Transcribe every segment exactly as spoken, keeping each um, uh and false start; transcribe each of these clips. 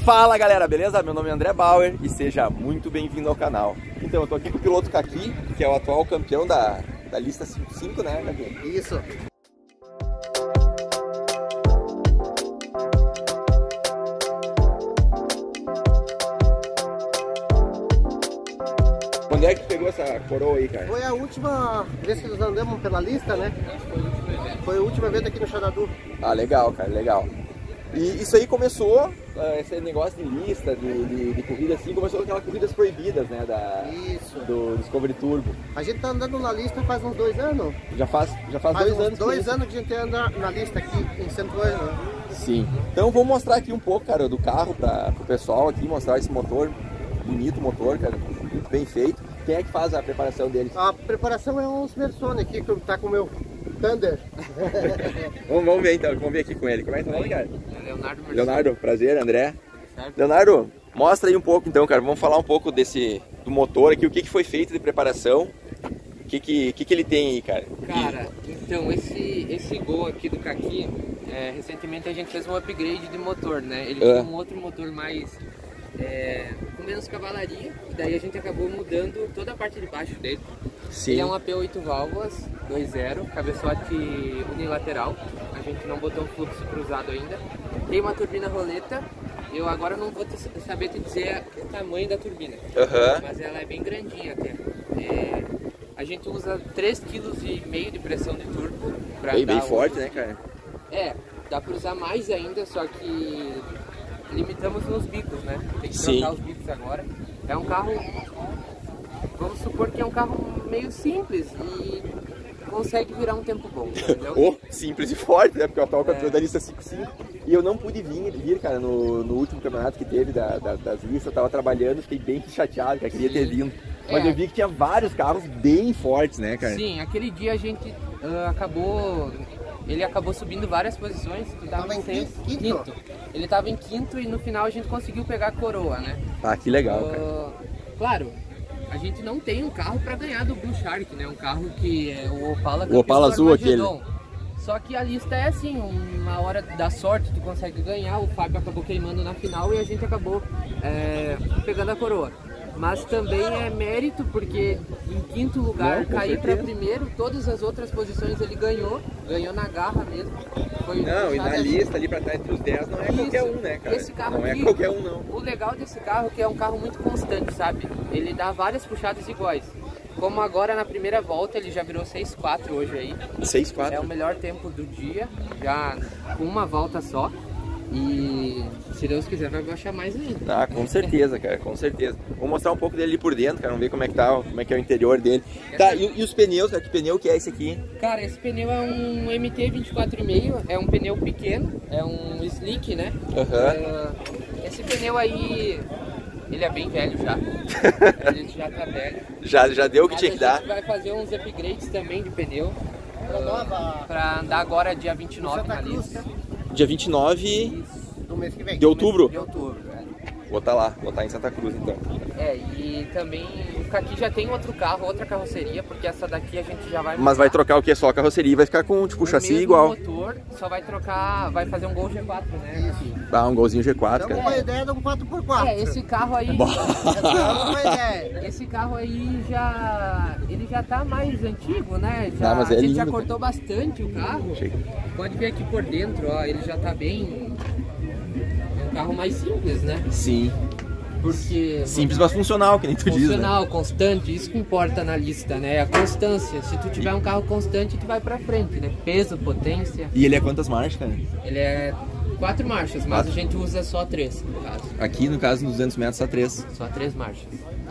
Fala galera, beleza? Meu nome é André Bauer e seja muito bem-vindo ao canal. Então, eu tô aqui com o piloto Kaki, que é o atual campeão da, da lista cinco cinco, né, Kaki? Isso. Quando é que tu pegou essa coroa aí, cara? Foi a última vez que nós andamos pela lista, né? Foi a última vez aqui no Xanadu. Ah, legal, cara, legal. E isso aí começou, uh, esse negócio de lista, de, de, de corrida assim, começou com aquelas corridas proibidas, né, da, Isso. Do Discovery Turbo. A gente tá andando na lista faz uns dois anos. Já faz, já faz, Faz dois uns anos. dois que... anos que a gente anda na lista aqui em Santo Ângelo. Sim. Então vou mostrar aqui um pouco, cara, do carro para o pessoal aqui, mostrar esse motor, bonito motor, cara, muito bem feito. Quem é que faz a preparação dele? A preparação é um Smersone aqui, que tá com o meu Thunder. vamos, vamos ver então, vamos ver aqui com ele. Como é que tá, cara? Leonardo Mercedes. Leonardo, prazer, André. Certo. Leonardo, mostra aí um pouco então, cara, vamos falar um pouco desse, do motor aqui, o que, que foi feito de preparação, o que, que, que, que ele tem aí, cara? Cara, então esse, esse Gol aqui do Kaki, é, recentemente a gente fez um upgrade de motor, né? Ele Ah. tinha um outro motor mais, é, com menos cavalaria, e daí a gente acabou mudando toda a parte de baixo dele. Sim. Ele é um A P oito válvulas, dois zero, cabeçote unilateral, a gente não botou um fluxo cruzado ainda. Tem uma turbina roleta, eu agora não vou te, saber te dizer o tamanho da turbina, Aham. mas ela é bem grandinha até. É, a gente usa três vírgula cinco quilos de pressão de turbo. Pra Bem, bem dar forte, o... né, cara? É, dá pra usar mais ainda, só que limitamos nos bicos, né? Tem que Sim. trocar os bicos agora. É um carro, vamos supor que é um carro meio simples e consegue virar um tempo bom, entendeu? Oh, simples e forte, né? Porque eu atual campeão É. da lista cinco cinco. E eu não pude vir, vir cara, no, no último campeonato que teve da, da, das listas. Eu tava trabalhando, fiquei bem chateado, cara, queria ter Sim. vindo. Mas É. eu vi que tinha vários carros bem fortes, né, cara? Sim, aquele dia a gente ah, acabou, ele acabou subindo várias posições, tu tava Tava em seis- quinto? quinto. Ele tava em quinto e no final a gente conseguiu pegar a coroa, né? Ah, que legal, cara. Ah, claro, a gente não tem um carro para ganhar do Blue Shark, né? Um carro que é o Opala, O Opala azul aquele. Só que a lista é assim, uma hora da sorte tu consegue ganhar, o Fábio acabou queimando na final e a gente acabou é, pegando a coroa. Mas também é mérito porque em quinto lugar Não, com cair para certeza. primeiro, todas as outras posições ele ganhou, ganhou na garra mesmo. Foi Não, e na puxado. lista ali pra trás entre os dez não é qualquer Isso. um, né, cara? Esse carro não é aqui, qualquer um, não. O legal desse carro é que é um carro muito constante, sabe? Ele dá várias puxadas iguais. Como agora na primeira volta ele já virou seis quatro hoje aí. seis É o quatro. melhor tempo do dia, já com uma volta só. E se Deus quiser vai baixar mais ainda. Ah, com certeza, cara, com certeza. Vou mostrar um pouco dele ali por dentro, cara, vamos ver como é que tá, como é que é o interior dele. Tá, e, e os pneus, cara, que pneu que é esse aqui? Cara, esse pneu é um M T vinte e quatro e meio, é um pneu pequeno, é um slick, né? Aham. É, esse pneu aí, ele é bem velho já. Ele já tá velho. Já, já deu o que Mas tinha que a dar. gente vai fazer uns upgrades também de pneu Pra nova. pra andar agora dia vinte e nove Santa na Cruz, lista Dia vinte e nove do mês que vem. de outubro. de outubro. Vou estar lá, vou estar em Santa Cruz então. É, e também o Kaki já tem outro carro, outra carroceria, porque essa daqui a gente já vai Mas vai trocar o que? Só a carroceria e vai ficar com tipo o chassi mesmo igual. motor, só vai trocar, vai fazer um Gol G quatro, né? Kaki? Dá um golzinho G quatro, Estamos cara. com a ideia de um quatro por quatro. É, esse carro aí. Estamos com a ideia. Esse carro aí já. Ele já tá mais antigo, né? Já, Ah, mas é a gente lindo, já cara. cortou bastante o carro. Chega. Pode ver aqui por dentro, ó, ele já tá bem. É um carro mais simples, né? Sim. Porque. Simples, mas funcional, que nem tu diz, né? Funcional, constante, isso que importa na lista, né? A constância. Se tu tiver um carro constante, tu vai pra frente, né? Peso, potência. E ele é quantas marchas, cara? Ele é quatro marchas, mas Quatro. a gente usa só três, no caso. Aqui, no caso, nos duzentos metros, só três. Só três marchas.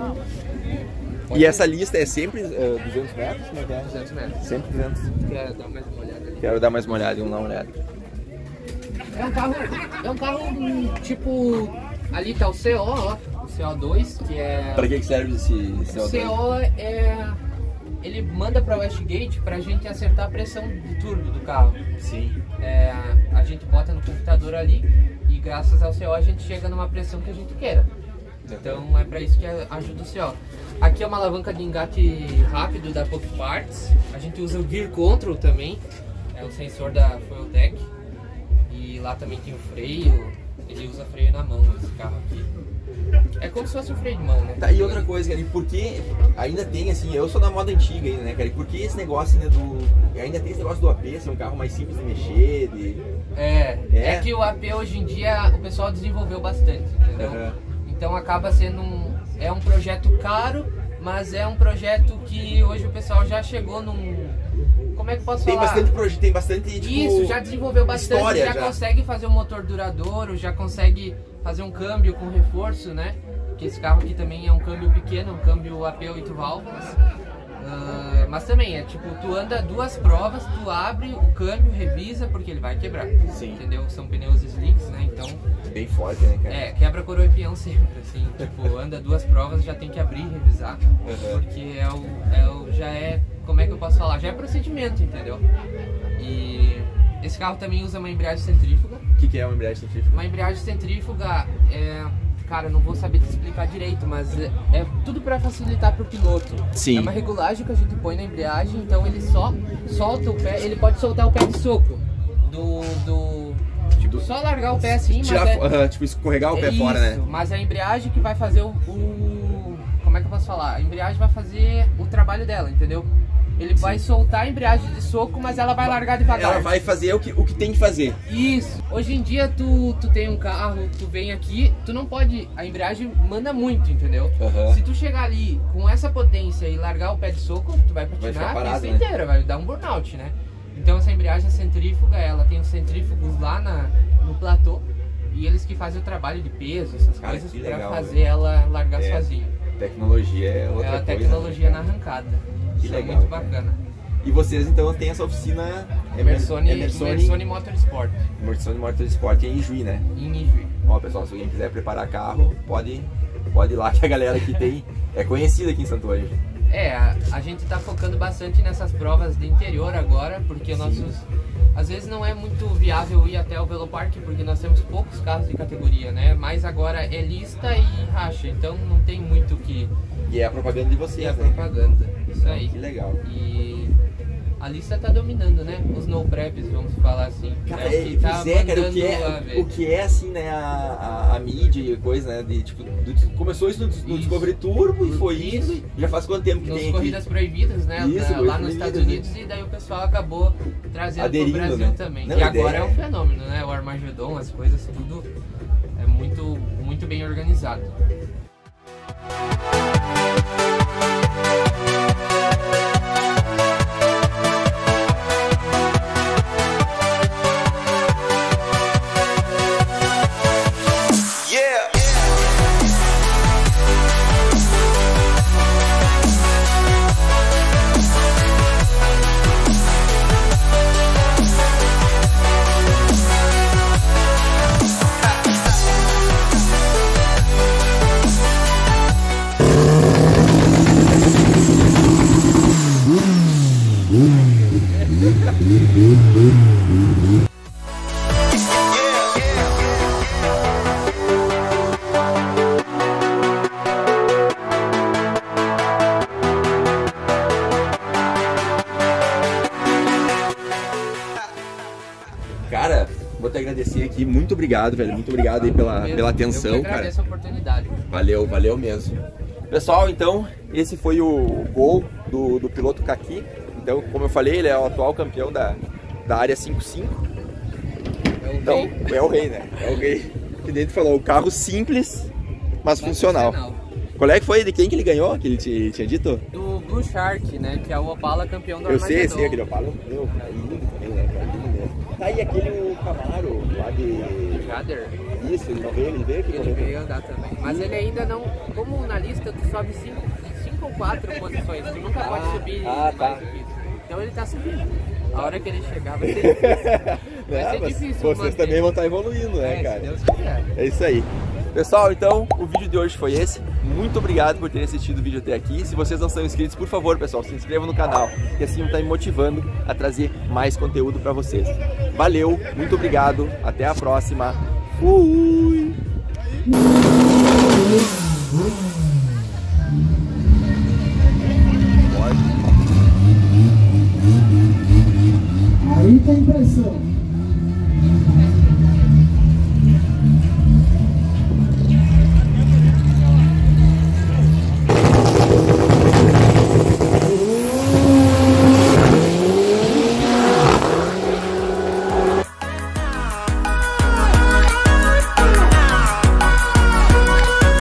E essa lista é sempre uh, duzentos metros? Como é que é? duzentos metros. Sempre duzentos. Quer dar mais uma olhada ali? Quero dar mais uma olhada, vamos dar uma olhada. É um carro, é um carro hum, tipo, ali tá o C O, ó, o C O dois, que é... Pra que que serve esse C O dois? O C O é... Ele manda pra Westgate pra gente acertar a pressão de turbo do carro. Sim. É, a gente bota no computador ali e graças ao C O a gente chega numa pressão que a gente queira. Então é pra isso que ajuda o C O. Aqui é uma alavanca de engate rápido da Pop Parts. A gente usa o Gear Control também, é o sensor da Fueltech. E lá também tem o freio. Ele usa freio na mão, esse carro aqui. É como se fosse um freio de mão, né? Tá, e outra coisa, cara, e por que ainda tem assim, eu sou da moda antiga ainda, né, cara, e por que esse negócio, né, do... ainda tem esse negócio do A P, ser um carro mais simples de mexer, de... É, É? é que o A P hoje em dia o pessoal desenvolveu bastante, entendeu? Uhum. Então acaba sendo um... é um projeto caro, mas é um projeto que hoje o pessoal já chegou num... Como é que eu posso Tem falar? bastante projeto, tem bastante, tipo... Isso, já desenvolveu bastante, história, já, já consegue fazer um motor duradouro, já consegue fazer um câmbio com reforço, né? Que esse carro aqui também é um câmbio pequeno, um câmbio A P oito válvulas. Uh, mas também é tipo, tu anda duas provas, tu abre o câmbio, revisa, porque ele vai quebrar. Sim. Entendeu? São pneus slicks, né? Então... bem forte, né, cara? É, quebra coroa e peão sempre, assim. Tipo, anda duas provas, já tem que abrir e revisar. Uhum. Porque é o, é o... já é... como é que eu posso falar? Já é procedimento, entendeu? E esse carro também usa uma embreagem centrífuga. O que, que é uma embreagem centrífuga? Uma embreagem centrífuga é... cara, eu não vou saber te explicar direito, mas é, é tudo para facilitar para o piloto. Sim. É uma regulagem que a gente põe na embreagem, então ele só solta o pé, ele pode soltar o pé de soco. Do... do tipo, Do- só largar o pé assim, Tirar, mas é... aham, tipo, escorregar o É pé fora, isso, né? mas é a embreagem que vai fazer o, o... como é que eu posso falar? A embreagem vai fazer o trabalho dela, entendeu? Ele vai soltar a embreagem de soco, mas ela vai largar devagar. Ela vai fazer o que, o que tem que fazer. Isso. Hoje em dia tu, tu tem um carro, tu vem aqui, tu não pode... A embreagem manda muito, entendeu? Uhum. Se tu chegar ali com essa potência e largar o pé de soco, tu vai Vai ficar patinar a parado, pista né? inteira, vai dar um burnout, né? Então essa embreagem centrífuga, ela tem os centrífugos lá na, no platô e eles que fazem o trabalho de peso, essas Cara, coisas, que pra legal, fazer velho. ela largar É. sozinha. Tecnologia é outra É a coisa. tecnologia né, na cara? arrancada. Que Isso legal, é muito cara. bacana. E vocês então têm essa oficina Emersoni, Emersoni, Emersoni Motorsport, Emersoni Motorsport em Ijuí, né? em Ijuí. Ó, pessoal, se alguém quiser preparar carro, pode, pode ir lá que a galera aqui tem, é conhecida aqui em Santo Ângelo. É, a, a gente tá focando bastante nessas provas de interior agora, porque nossos... Às vezes não é muito viável ir até o Velopark, porque nós temos poucos carros de categoria, né? Mas agora é lista e racha, então não tem muito o que... E é a propaganda de vocês, E a né? propaganda, isso aí. Que legal. E a lista tá dominando, né? Os no preps, vamos falar assim. Cara, é o é, que tá pois é, cara, o mandando que a é, ver. o que é assim, né, a, a, a mídia e coisa, né, de, tipo, do- começou isso no, no Isso. Discovery Turbo e foi Isso. indo, e já faz quanto tempo que Nos tem Corridas aqui? Proibidas, né? Isso, na- Corridas lá nos Estados Proibidas, Unidos, e daí o pessoal acabou trazendo Aderindo, pro Brasil né? também. Não, e a agora ideia é um fenômeno, né? O Armagedon, as coisas, tudo é muito, muito bem organizado. Cara, vou te agradecer aqui, muito obrigado, velho, muito obrigado aí pela, Mesmo, pela eu atenção, que cara. agradeço a oportunidade. Valeu, valeu mesmo. Pessoal, então, esse foi o gol do, do piloto Kaki. Então, como eu falei, ele é o atual campeão da, da área cinco cinco. É o Então, rei. é o rei, né? É o rei. Que dentro falou, o carro simples, mas, Mas funcional. Qual é que foi? De quem que ele ganhou? Que ele te, tinha dito? Do Blue Shark, né? Que é o Opala campeão do Eu sei, Armagedon. sei, aquele Opala. Meu, cara, lindo também, né? Cara, lindo mesmo. Tá aí aquele o Camaro lá de... Jader. Isso, ele não veio, ele veio aqui. Ele correndo. veio andar também. Mas ele ainda não. Como na lista tu sobe cinco, cinco ou quatro posições, tu nunca pode Ah, subir ah, tá. mais do que isso. Então ele tá subindo. A hora que ele chegar vai ser difícil. Vai Não, ser mas difícil. vocês manter. também vão estar evoluindo, né, É, cara? se Deus quiser. É isso aí. Pessoal, então o vídeo de hoje foi esse. Muito obrigado por terem assistido o vídeo até aqui. Se vocês não são inscritos, por favor, pessoal, se inscrevam no canal, que assim está me motivando a trazer mais conteúdo para vocês. Valeu, muito obrigado, até a próxima. Fui!